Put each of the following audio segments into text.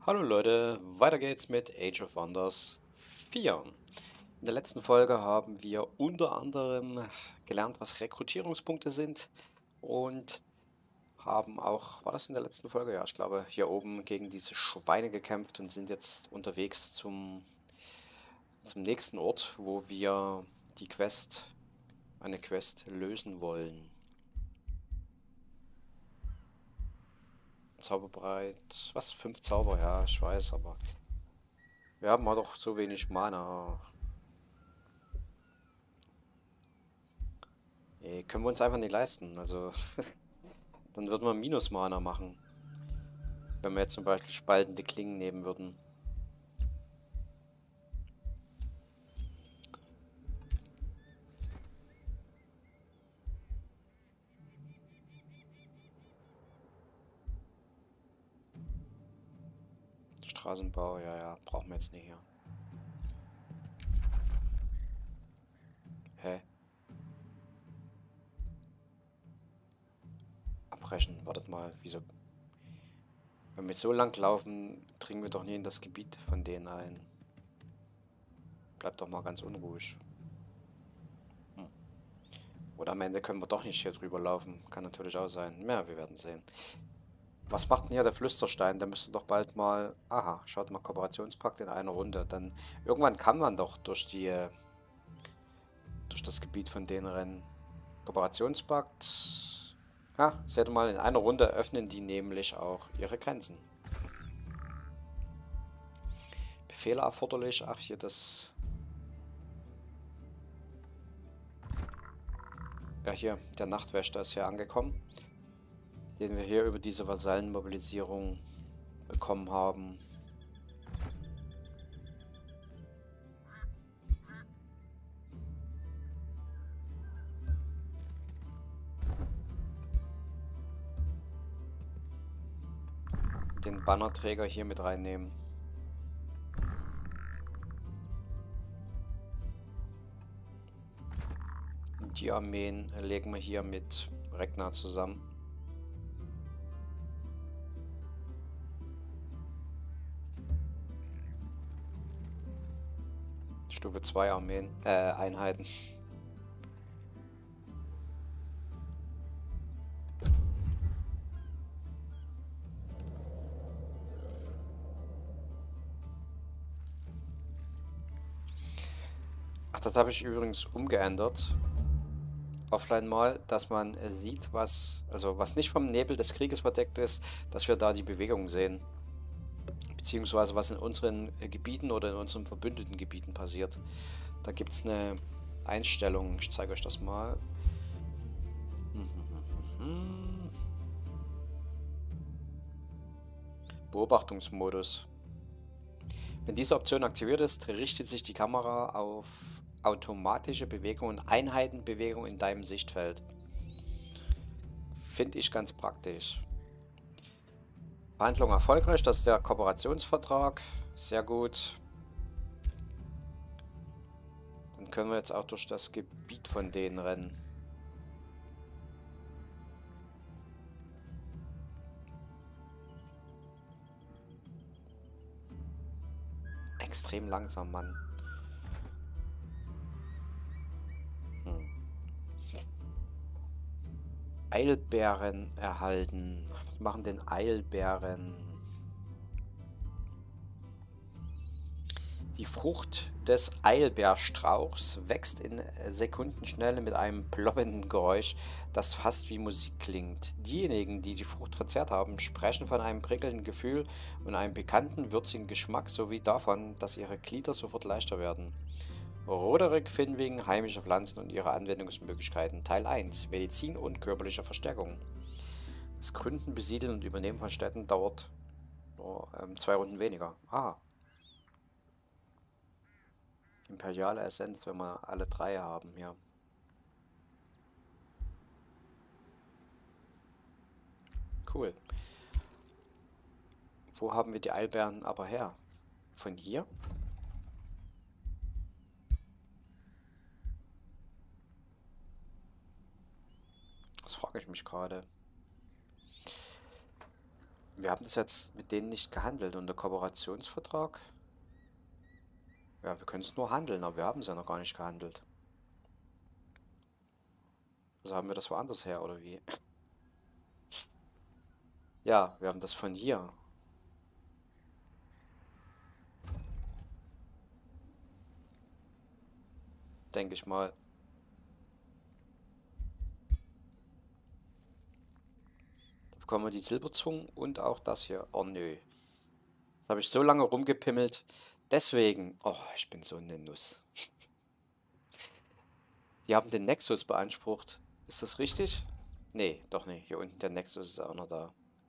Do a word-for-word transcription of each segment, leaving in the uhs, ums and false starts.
Hallo Leute, weiter geht's mit Age of Wonders vier. In der letzten Folge haben wir unter anderem gelernt, was Rekrutierungspunkte sind und haben auch, war das in der letzten Folge? Ja, ich glaube, hier oben gegen diese Schweine gekämpft und sind jetzt unterwegs zum, zum nächsten Ort, wo wir die Quest, eine Quest lösen wollen. Zauberbereit, was? Fünf Zauber, ja, ich weiß, aber wir haben halt doch so wenig Mana. Ey, können wir uns einfach nicht leisten. Also, dann würden wir Minus-Mana machen. Wenn wir jetzt zum Beispiel spaltende Klingen nehmen würden. Straßenbau, ja, ja, brauchen wir jetzt nicht hier. Hä? Abbrechen, wartet mal, wieso? Wenn wir so lang laufen, dringen wir doch nie in das Gebiet von denen ein. Bleibt doch mal ganz unruhig. Hm. Oder am Ende können wir doch nicht hier drüber laufen. Kann natürlich auch sein. Ja, wir werden sehen. Was macht denn hier der Flüsterstein? Der müsste doch bald mal... Aha, schaut mal, Kooperationspakt in einer Runde. Dann irgendwann kann man doch durch die... äh, durch das Gebiet von denen rennen. Kooperationspakt. Ja, seht ihr mal, in einer Runde öffnen die nämlich auch ihre Grenzen. Befehle erforderlich. Ach, hier das... Ja, hier, der Nachtwächter ist hier angekommen. Den wir hier über diese Vasallenmobilisierung bekommen haben. Den Bannerträger hier mit reinnehmen. Die Armeen legen wir hier mit Ragnar zusammen. Stufe zwei Armeen, äh, Einheiten. Ach, das habe ich übrigens umgeändert. Offline mal, dass man äh, sieht, was, also was nicht vom Nebel des Krieges verdeckt ist, dass wir da die Bewegung sehen. Beziehungsweise was in unseren äh, Gebieten oder in unseren verbündeten Gebieten passiert. Da gibt es eine Einstellung, ich zeige euch das mal. Beobachtungsmodus. Wenn diese Option aktiviert ist, richtet sich die Kamera auf automatische Bewegung und Einheitenbewegung in deinem Sichtfeld. Finde ich ganz praktisch. Verhandlung erfolgreich, das ist der Kooperationsvertrag. Sehr gut. Dann können wir jetzt auch durch das Gebiet von denen rennen. Extrem langsam, Mann. Hm. Eilbeeren erhalten. Was machen denn Eilbeeren? Die Frucht des Eilbeerstrauchs wächst in Sekundenschnelle mit einem ploppenden Geräusch, das fast wie Musik klingt. Diejenigen, die die Frucht verzehrt haben, sprechen von einem prickelnden Gefühl und einem bekannten würzigen Geschmack sowie davon, dass ihre Glieder sofort leichter werden. Roderick Finwing, heimische Pflanzen und ihre Anwendungsmöglichkeiten. Teil eins. Medizin und körperliche Verstärkung. Das Gründen, Besiedeln und Übernehmen von Städten dauert nur ähm, zwei Runden weniger. Ah. Imperiale Essenz, wenn wir alle drei haben hier. Cool. Wo haben wir die Eilbeeren aber her? Von hier? Das frage ich mich gerade. Wir haben das jetzt mit denen nicht gehandelt. Und der Kooperationsvertrag? Ja, wir können es nur handeln, aber wir haben es ja noch gar nicht gehandelt. Also haben wir das woanders her, oder wie? Ja, wir haben das von hier. Denke ich mal. Da bekommen wir die Silberzungen und auch das hier. Oh nö. Das habe ich so lange rumgepimmelt. Deswegen. Oh, ich bin so eine Nuss. Die haben den Nexus beansprucht. Ist das richtig? Nee, doch nicht. Hier unten der Nexus ist auch noch da.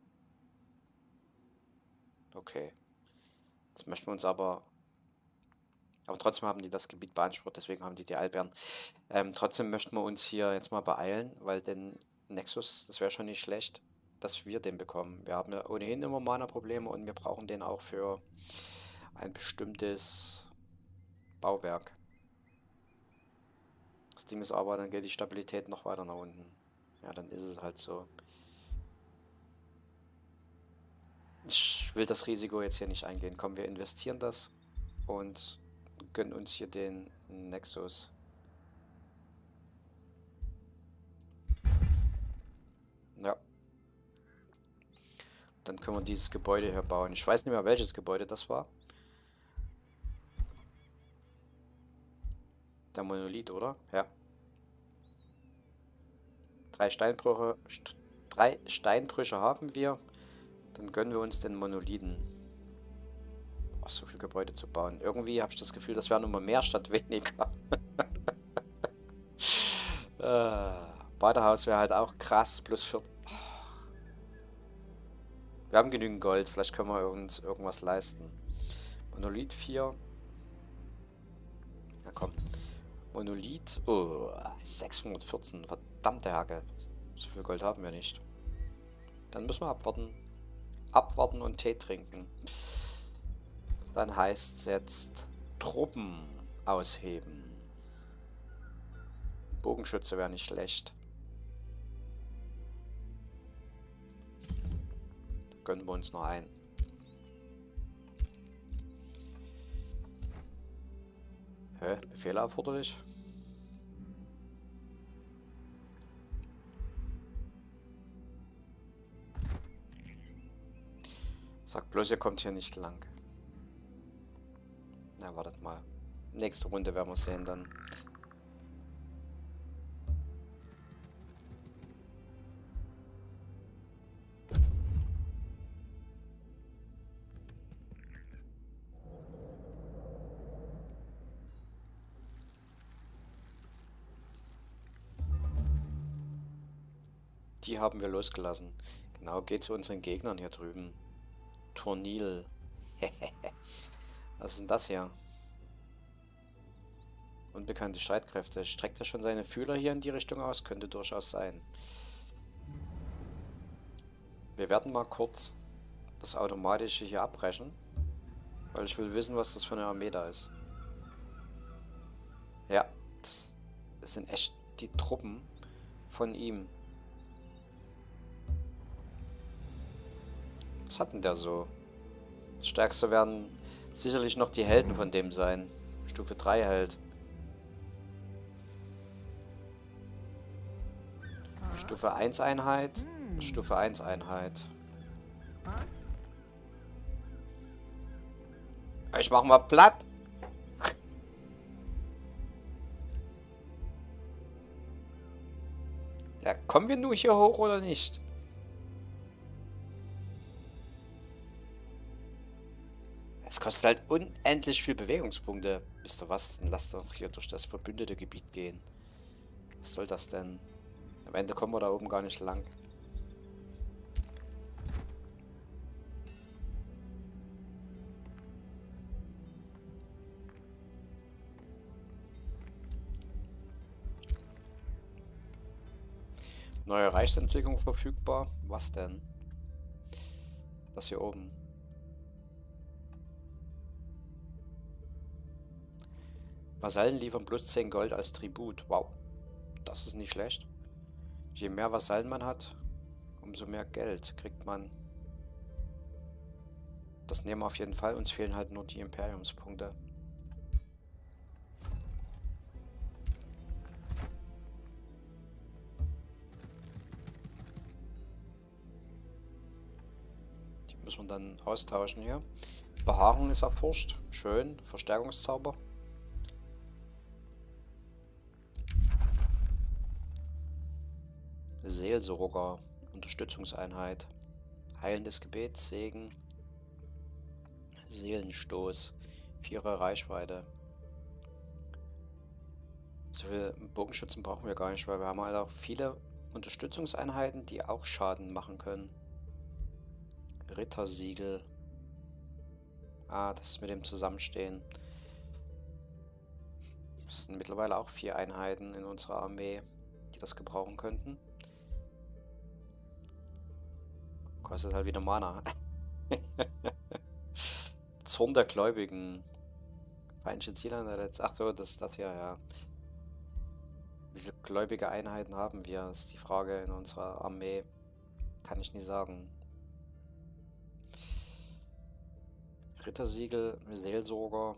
Okay. Jetzt möchten wir uns aber... Aber trotzdem haben die das Gebiet beansprucht, deswegen haben die die Eilbären. Ähm, trotzdem möchten wir uns hier jetzt mal beeilen, weil den Nexus, das wäre schon nicht schlecht, dass wir den bekommen. Wir haben ja ohnehin immer Mana-Probleme und wir brauchen den auch für ein bestimmtes Bauwerk. Das Ding ist aber, dann geht die Stabilität noch weiter nach unten. Ja, dann ist es halt so. Ich will das Risiko jetzt hier nicht eingehen. Komm, wir investieren das und gönnen uns hier den Nexus. Ja. Dann können wir dieses Gebäude hier bauen. Ich weiß nicht mehr, welches Gebäude das war. Der Monolith, oder? Ja. Drei Steinbrüche, st drei Steinbrüche haben wir. Dann gönnen wir uns den Monolithen. Oh, so viel Gebäude zu bauen. Irgendwie habe ich das Gefühl, das wäre nur mal mehr statt weniger. äh, Badehaus wäre halt auch krass. Plus vier. Wir haben genügend Gold. Vielleicht können wir uns irgendwas leisten. Monolith vier. Na komm. Monolith. Oh, sechshundertvierzehn. Verdammte Hacke. So viel Gold haben wir nicht. Dann müssen wir abwarten. Abwarten und Tee trinken. Dann heißt es jetzt Truppen ausheben. Bogenschütze wäre nicht schlecht. Gönnen wir uns noch ein. Hä? Befehle erforderlich? Sag bloß, ihr kommt hier nicht lang. Na, wartet mal. Nächste Runde werden wir sehen dann. Die haben wir losgelassen. Genau, geht zu unseren Gegnern hier drüben. Tornil. Was ist denn das hier? Unbekannte Streitkräfte. Streckt er schon seine Fühler hier in die Richtung aus? Könnte durchaus sein. Wir werden mal kurz das Automatische hier abbrechen. Weil ich will wissen, was das für eine Armee da ist. Ja, das, das sind echt die Truppen von ihm. Was hat denn der so? Das Stärkste werden sicherlich noch die Helden von dem sein. Stufe drei Held. Stufe eins Einheit. Stufe eins Einheit. Ich mach mal platt. Ja, kommen wir nur hier hoch oder nicht? Es kostet halt unendlich viel Bewegungspunkte. Wisst ihr was? Dann lasst doch hier durch das verbündete Gebiet gehen. Was soll das denn? Am Ende kommen wir da oben gar nicht lang. Neue Reichsentwicklung verfügbar. Was denn? Das hier oben. Vasallen liefern plus zehn Gold als Tribut. Wow. Das ist nicht schlecht. Je mehr Vasallen man hat, umso mehr Geld kriegt man. Das nehmen wir auf jeden Fall. Uns fehlen halt nur die Imperiumspunkte. Die müssen wir dann austauschen hier. Behaarung ist erforscht. Schön. Verstärkungszauber. Seelsorger. Unterstützungseinheit. Heilendes Gebet. Segen. Seelenstoß. Vierer Reichweite. So viele Bogenschützen brauchen wir gar nicht, weil wir haben halt auch viele Unterstützungseinheiten, die auch Schaden machen können. Rittersiegel. Ah, das ist mit dem Zusammenstehen. Das sind mittlerweile auch vier Einheiten in unserer Armee, die das gebrauchen könnten. Kostet halt wieder Mana. Zorn der Gläubigen. Feindliche Ziele an der letzten. Ach so, das ist das hier, ja. Wie viele gläubige Einheiten haben wir? Das ist die Frage in unserer Armee. Kann ich nie sagen. Rittersiegel, Seelsorger.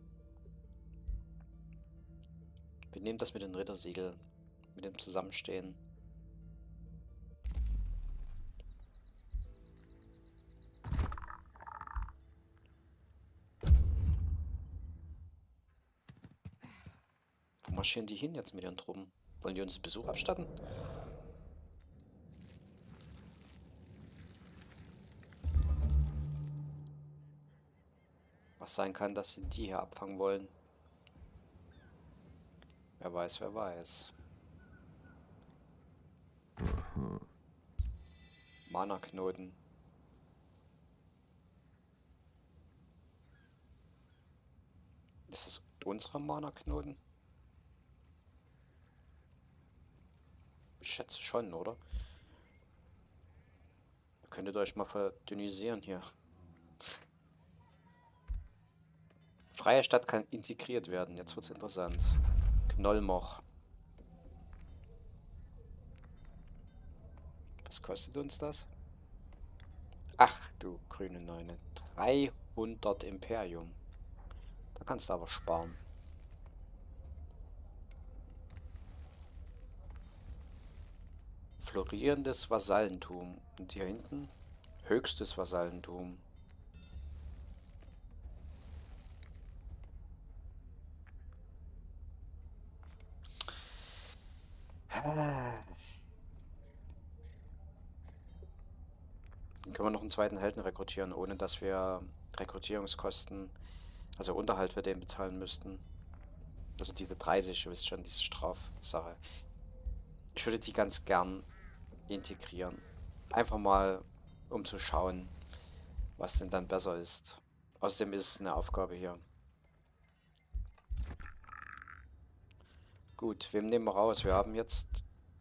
Wir nehmen das mit den Rittersiegel. Mit dem Zusammenstehen. Wo marschieren die hin jetzt mit ihren Truppen? Wollen die uns Besuch abstatten? Was sein kann, dass sie die hier abfangen wollen. Wer weiß, wer weiß. Mana-Knoten. Ist das unsere Mana-Knoten? Ich schätze schon, oder? Ihr könntet euch mal verdünnisieren hier. Freie Stadt kann integriert werden. Jetzt wird's interessant. Knollmoch. Was kostet uns das? Ach, du grüne Neune. dreihundert Imperium. Da kannst du aber sparen. Florierendes Vasallentum. Und hier hinten? Höchstes Vasallentum. Dann können wir noch einen zweiten Helden rekrutieren, ohne dass wir Rekrutierungskosten, also Unterhalt für den bezahlen müssten. Also diese dreißig, ihr wisst schon, diese Strafsache. Ich würde die ganz gern integrieren. Einfach mal, um zu schauen, was denn dann besser ist. Außerdem ist es eine Aufgabe hier. Gut, wem nehmen wir raus? Wir haben jetzt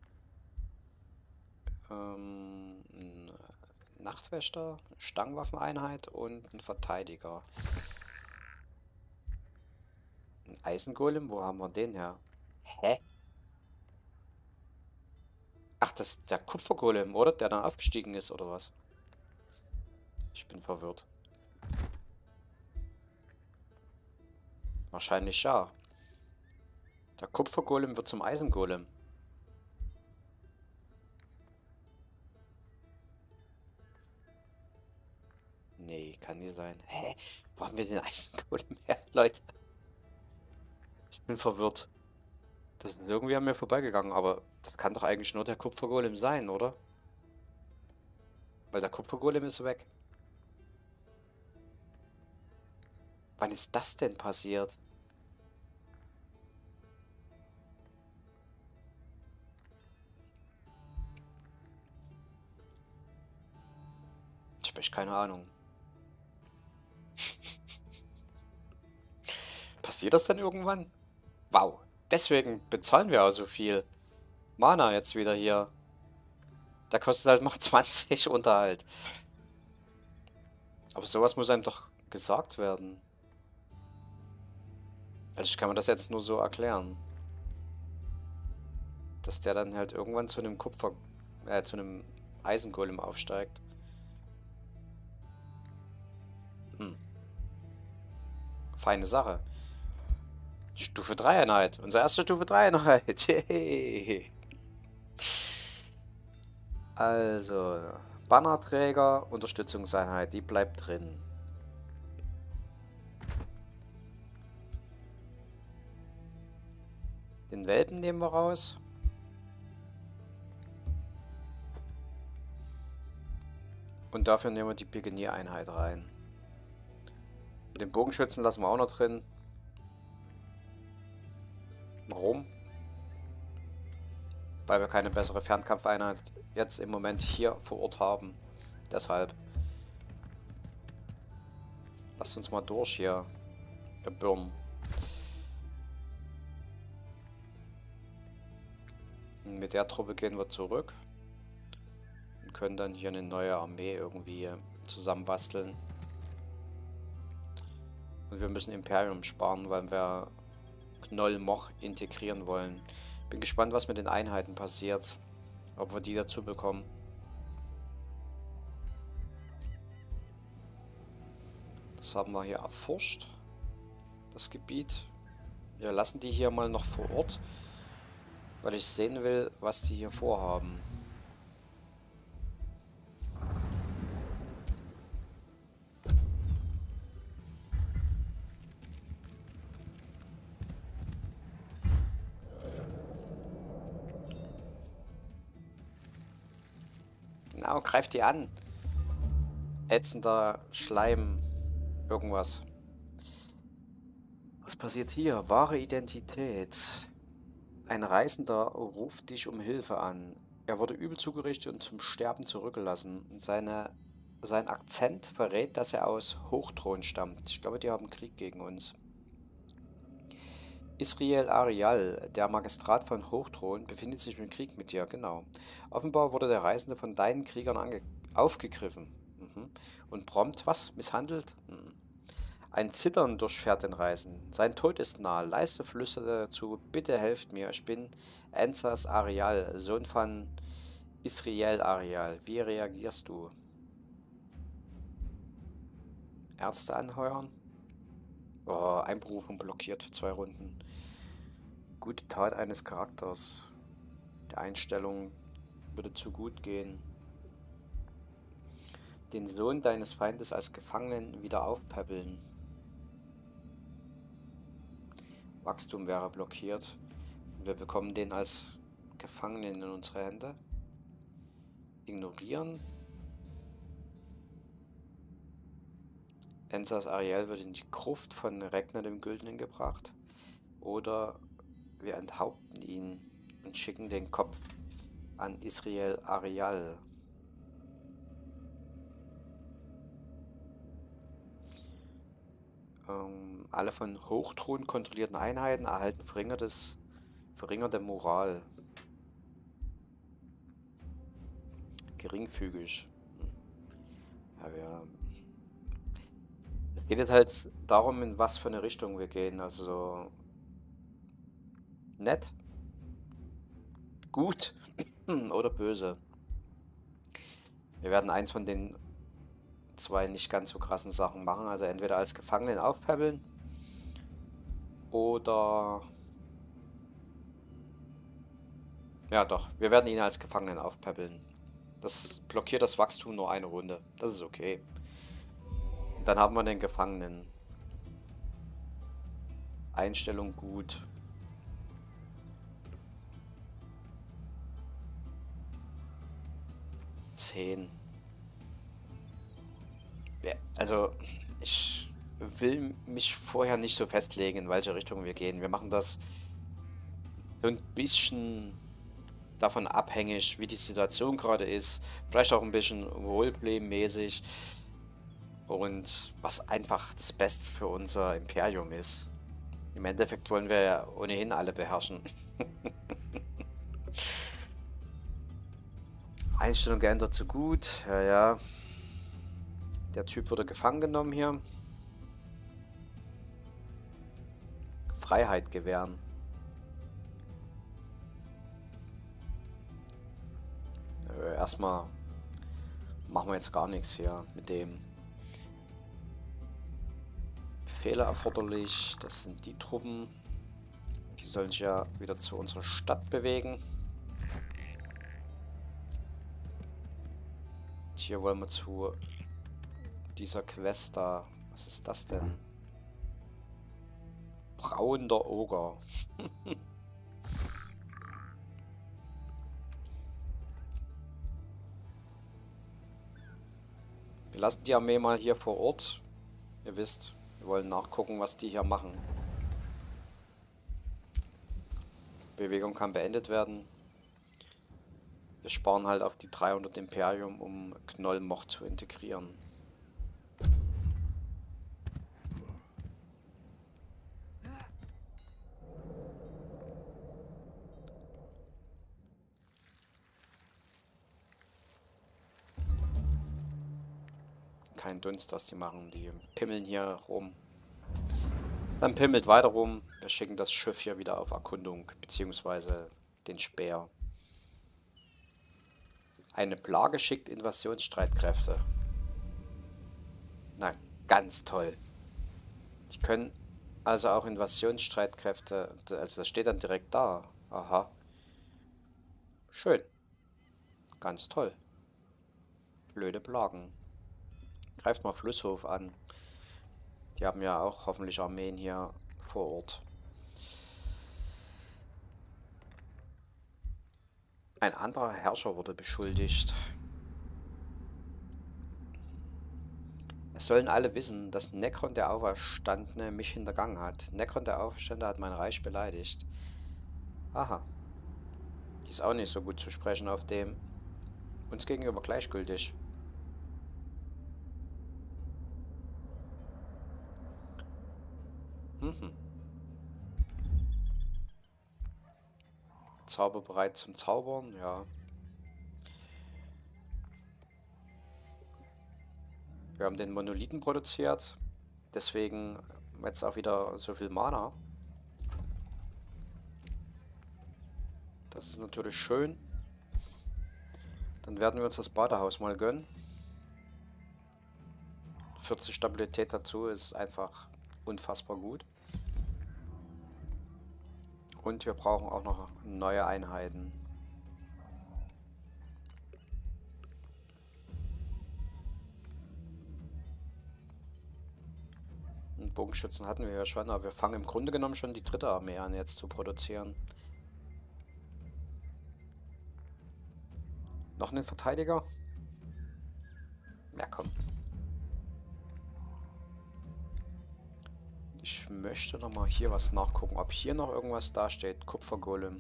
ähm, einen Nachtwächter, eine Stangenwaffeneinheit und einen Verteidiger. Ein Eisengolem, wo haben wir den her? Hä? Ach, das ist der Kupfergolem, oder? Der dann aufgestiegen ist, oder was? Ich bin verwirrt. Wahrscheinlich ja. Der Kupfergolem wird zum Eisengolem. Nee, kann nicht sein. Hä? Wo haben wir den Eisengolem her, Leute? Ich bin verwirrt. Das ist irgendwie an mir vorbeigegangen, aber das kann doch eigentlich nur der Kupfergolem sein, oder? Weil der Kupfergolem ist weg. Wann ist das denn passiert? Ich habe echt keine Ahnung. Passiert das dann irgendwann? Wow. Deswegen bezahlen wir auch so viel Mana jetzt wieder hier. Da kostet halt noch zwanzig Unterhalt. Aber sowas muss einem doch gesagt werden. Also ich kann mir das jetzt nur so erklären. Dass der dann halt irgendwann zu einem Kupfer, äh, zu einem Eisengolem aufsteigt. Feine Sache. Stufe drei Einheit. Unsere erste Stufe drei Einheit. Yay. Also, Bannerträger, Unterstützungseinheit, die bleibt drin. Den Welpen nehmen wir raus. Und dafür nehmen wir die Pikenier-Einheit rein. Den Bogenschützen lassen wir auch noch drin. Warum? Weil wir keine bessere Fernkampfeinheit jetzt im Moment hier vor Ort haben. Deshalb. Lasst uns mal durch hier. Gebirn. Mit der Truppe gehen wir zurück. Und können dann hier eine neue Armee irgendwie zusammenbasteln. Und wir müssen Imperium sparen, weil wir Gnoll Moch integrieren wollen. Bin gespannt, was mit den Einheiten passiert. Ob wir die dazu bekommen. Das haben wir hier erforscht. Das Gebiet. Wir lassen die hier mal noch vor Ort. Weil ich sehen will, was die hier vorhaben. Genau, greift die an. Ätzender Schleim. Irgendwas. Was passiert hier? Wahre Identität. Ein Reisender ruft dich um Hilfe an. Er wurde übel zugerichtet und zum Sterben zurückgelassen. Seine, sein Akzent verrät, dass er aus Hochthron stammt. Ich glaube, die haben Krieg gegen uns. Israel Arial, der Magistrat von Hochthron, befindet sich im Krieg mit dir, genau. Offenbar wurde der Reisende von deinen Kriegern ange aufgegriffen. Mhm. Und prompt, was? Misshandelt? Mhm. Ein Zittern durchfährt den Reisenden. Sein Tod ist nah. Leise flüsterte dazu, bitte helft mir, ich bin Enzas Arial, Sohn von Israel Arial. Wie reagierst du? Ärzte anheuern? Oh, Einberufung blockiert für zwei Runden. Gute Tat eines Charakters. Die Einstellung würde zu gut gehen. Den Sohn deines Feindes als Gefangenen wieder aufpäppeln. Wachstum wäre blockiert. Wir bekommen den als Gefangenen in unsere Hände. Ignorieren. Enzas Ariel wird in die Gruft von Regner dem Güldenen gebracht. Oder wir enthaupten ihn und schicken den Kopf an Israel Arial. Ähm, alle von Hochthron kontrollierten Einheiten erhalten verringertes, verringerte Moral. Geringfügig. Ja, wir Es geht jetzt halt darum, in was für eine Richtung wir gehen. Also nett, gut oder böse. Wir werden eins von den zwei nicht ganz so krassen Sachen machen. Also entweder als Gefangenen aufpäppeln oder... Ja doch, wir werden ihn als Gefangenen aufpäppeln. Das blockiert das Wachstum nur eine Runde. Das ist okay. Dann haben wir den Gefangenen. Einstellung gut. zehn. Also, ich will mich vorher nicht so festlegen, in welche Richtung wir gehen. Wir machen das so ein bisschen davon abhängig, wie die Situation gerade ist. Vielleicht auch ein bisschen Roleplay-mäßig. Und was einfach das Beste für unser Imperium ist. Im Endeffekt wollen wir ja ohnehin alle beherrschen. Einstellung geändert zu gut. Ja, ja. Der Typ wurde gefangen genommen hier. Freiheit gewähren. Äh, erstmal machen wir jetzt gar nichts hier mit dem. Befehle erforderlich. Das sind die Truppen. Die sollen sich ja wieder zu unserer Stadt bewegen. Hier wollen wir zu dieser Quest da. Was ist das denn? Brauender Oger. Wir lassen die Armee mal hier vor Ort. Ihr wisst, wir wollen nachgucken, was die hier machen. Bewegung kann beendet werden. Wir sparen halt auf die dreihundert Imperium, um Knollmoch zu integrieren. Kein Dunst, was die machen. Die pimmeln hier rum. Dann pimmelt weiter rum. Wir schicken das Schiff hier wieder auf Erkundung, beziehungsweise den Speer. Eine Plage schickt Invasionsstreitkräfte. Na, ganz toll. Die können also auch Invasionsstreitkräfte, also das steht dann direkt da. Aha. Schön. Ganz toll. Blöde Plagen. Greift mal Flusshof an. Die haben ja auch hoffentlich Armeen hier vor Ort. Ein anderer Herrscher wurde beschuldigt. Es sollen alle wissen, dass Necron der Auferstandene mich hintergangen hat. Necron der Auferstandene hat mein Reich beleidigt. Aha. Die ist auch nicht so gut zu sprechen auf dem. Uns gegenüber gleichgültig. Mhm. Zauber bereit zum Zaubern, ja. Wir haben den Monolithen produziert. Deswegen jetzt auch wieder so viel Mana. Das ist natürlich schön. Dann werden wir uns das Badehaus mal gönnen. vierzig Stabilität dazu ist einfach unfassbar gut. Und wir brauchen auch noch neue Einheiten. Und Bogenschützen hatten wir ja schon, aber wir fangen im Grunde genommen schon die dritte Armee an, jetzt zu produzieren. Noch einen Verteidiger? Ja, komm. Ich möchte noch mal hier was nachgucken, ob hier noch irgendwas dasteht. Kupfergolem.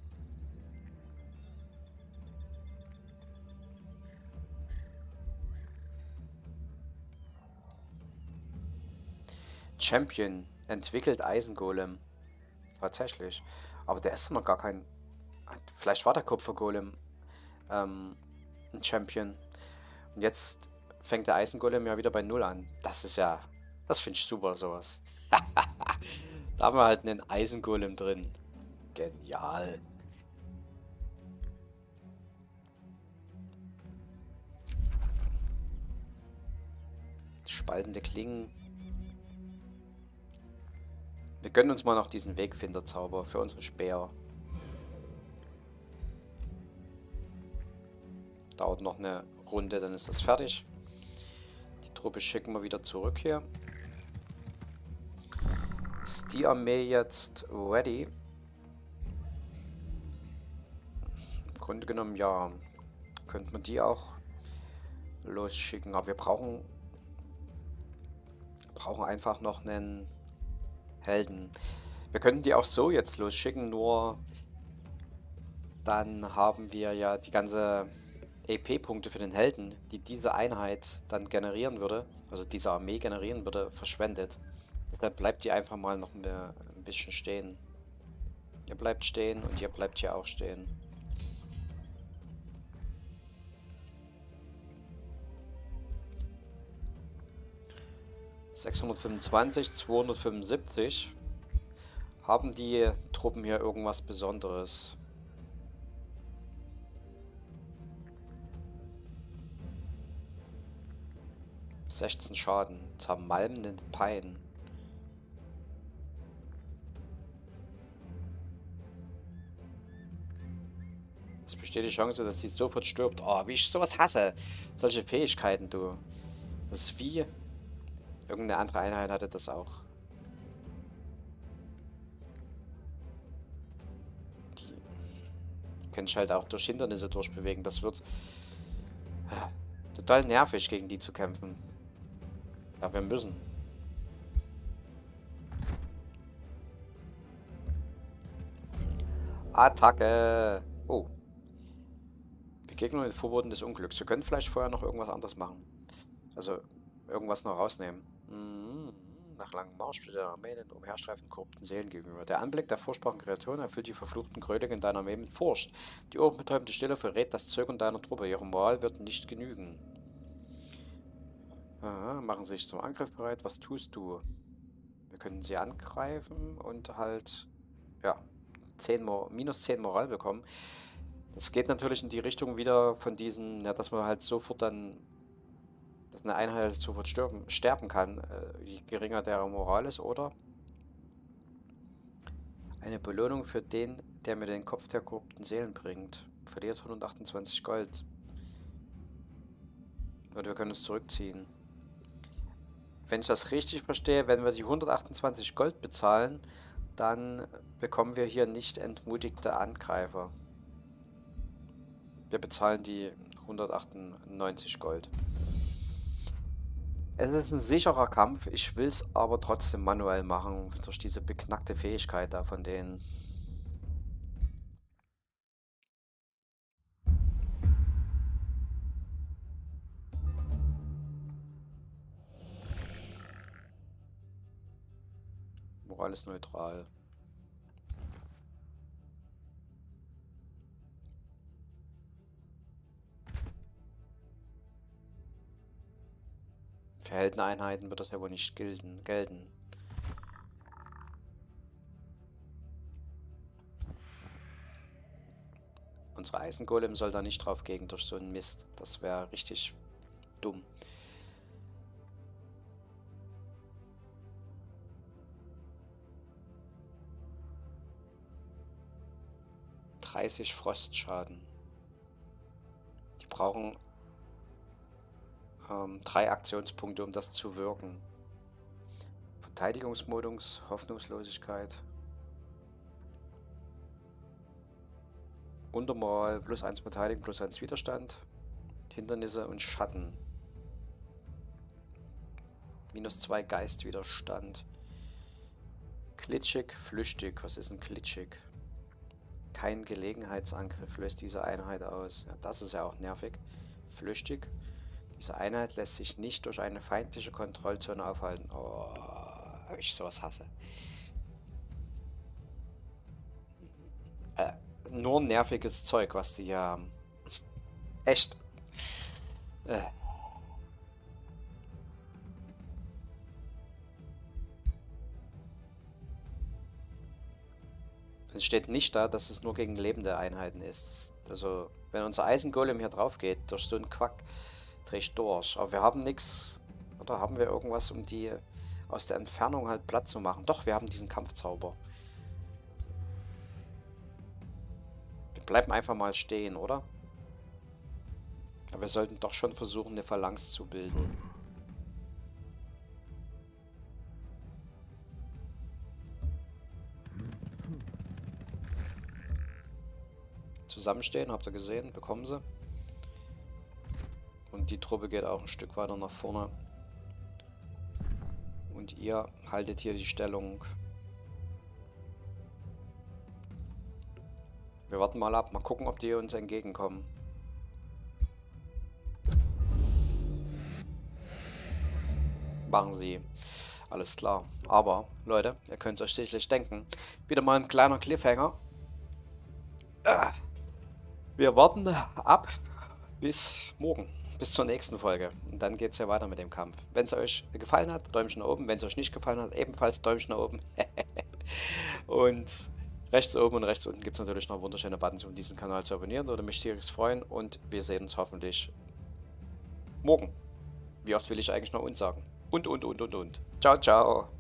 Champion entwickelt Eisengolem. Tatsächlich. Aber der ist noch gar kein... Vielleicht war der Kupfergolem ähm, ein Champion. Und jetzt fängt der Eisengolem ja wieder bei Null an. Das ist ja... Das finde ich super, sowas. Da haben wir halt einen Eisengolem drin. Genial. Spaltende Klingen. Wir gönnen uns mal noch diesen Wegfinderzauber für unsere Speer. Dauert noch eine Runde, dann ist das fertig. Die Truppe schicken wir wieder zurück hier. Ist die Armee jetzt ready? Im Grunde genommen ja. Könnte man die auch losschicken. Aber wir brauchen, brauchen einfach noch einen Helden. Wir könnten die auch so jetzt losschicken, nur dann haben wir ja die ganze E P-Punkte für den Helden, die diese Einheit dann generieren würde, also diese Armee generieren würde, verschwendet. Deshalb bleibt die einfach mal noch mehr, ein bisschen stehen. Ihr bleibt stehen und ihr bleibt hier auch stehen. sechshundertfünfundzwanzig, zweihundertfünfundsiebzig. Haben die Truppen hier irgendwas Besonderes? sechzehn Schaden. Zermalmenden Pein. besteht die Chance, dass sie sofort stirbt. Oh, wie ich sowas hasse. Solche Fähigkeiten, du. Das ist wie... Irgendeine andere Einheit hatte das auch. Die, die können sich halt auch durch Hindernisse durchbewegen. Das wird äh, total nervig, gegen die zu kämpfen. Ja, wir müssen. Attacke! Oh. Begegnung mit Vorboten des Unglücks. Wir können vielleicht vorher noch irgendwas anderes machen. Also, irgendwas noch rausnehmen. Mhm. Nach langem Marsch steht der Armee den umherstreifenden korrupten Seelen gegenüber. Der Anblick der furchtbaren Kreaturen erfüllt die verfluchten Krönungen in deiner Armee mit Furcht. Die ohrenbetäubende Stille verrät das Zögern deiner Truppe. Ihre Moral wird nicht genügen. Aha, machen sich zum Angriff bereit. Was tust du? Wir können sie angreifen und halt, ja, zehn Mo minus zehn Moral bekommen. Das geht natürlich in die Richtung wieder von diesen, ja, dass man halt sofort dann, dass eine Einheit sofort sterben, sterben kann, äh, je geringer der Moral ist, oder? Eine Belohnung für den, der mir den Kopf der korrupten Seelen bringt. Verliert hundertachtundzwanzig Gold. Und wir können es zurückziehen. Wenn ich das richtig verstehe, wenn wir die hundertachtundzwanzig Gold bezahlen, dann bekommen wir hier nicht entmutigte Angreifer. Wir bezahlen die hundertachtundneunzig Gold. Es ist ein sicherer Kampf, ich will es aber trotzdem manuell machen, durch diese beknackte Fähigkeit da von denen. Moral ist neutral. Für Heldeneinheiten wird das ja wohl nicht gelten. gelten. Unsere Eisengolem soll da nicht drauf gehen durch so einen Mist. Das wäre richtig dumm. dreißig Frostschaden. Die brauchen ähm, drei Aktionspunkte, um das zu wirken. Verteidigungsmodus, Hoffnungslosigkeit. Untermoral, plus eins Verteidigung, plus eins Widerstand. Hindernisse und Schatten. Minus zwei Geistwiderstand. Klitschig, flüchtig. Was ist ein Klitschig? Kein Gelegenheitsangriff löst diese Einheit aus. Ja, das ist ja auch nervig. Flüchtig. Diese Einheit lässt sich nicht durch eine feindliche Kontrollzone aufhalten. Oh, ich sowas hasse. Äh, nur nerviges Zeug, was die hier haben. Echt. Äh. Es steht nicht da, dass es nur gegen lebende Einheiten ist. Also, wenn unser Eisengolem hier drauf geht, durch so einen Quack, drehe ich durch. Aber wir haben nichts. Oder haben wir irgendwas, um die aus der Entfernung halt platt zu machen? Doch, wir haben diesen Kampfzauber. Wir bleiben einfach mal stehen, oder? Aber wir sollten doch schon versuchen, eine Phalanx zu bilden. Zusammenstehen, habt ihr gesehen? Bekommen sie. Und die Truppe geht auch ein Stück weiter nach vorne. Und ihr haltet hier die Stellung. Wir warten mal ab, mal gucken, ob die uns entgegenkommen. Machen sie. Alles klar. Aber, Leute, ihr könnt es euch sicherlich denken. Wieder mal ein kleiner Cliffhanger. Wir warten ab bis morgen. Bis zur nächsten Folge. Und dann geht es ja weiter mit dem Kampf. Wenn es euch gefallen hat, Däumchen nach oben. Wenn es euch nicht gefallen hat, ebenfalls Däumchen nach oben. Und rechts oben und rechts unten gibt es natürlich noch wunderschöne Buttons, um diesen Kanal zu abonnieren. Würde mich tierisch freuen. Und wir sehen uns hoffentlich morgen. Wie oft will ich eigentlich noch und sagen? Und, und, und, und, und. Ciao, ciao.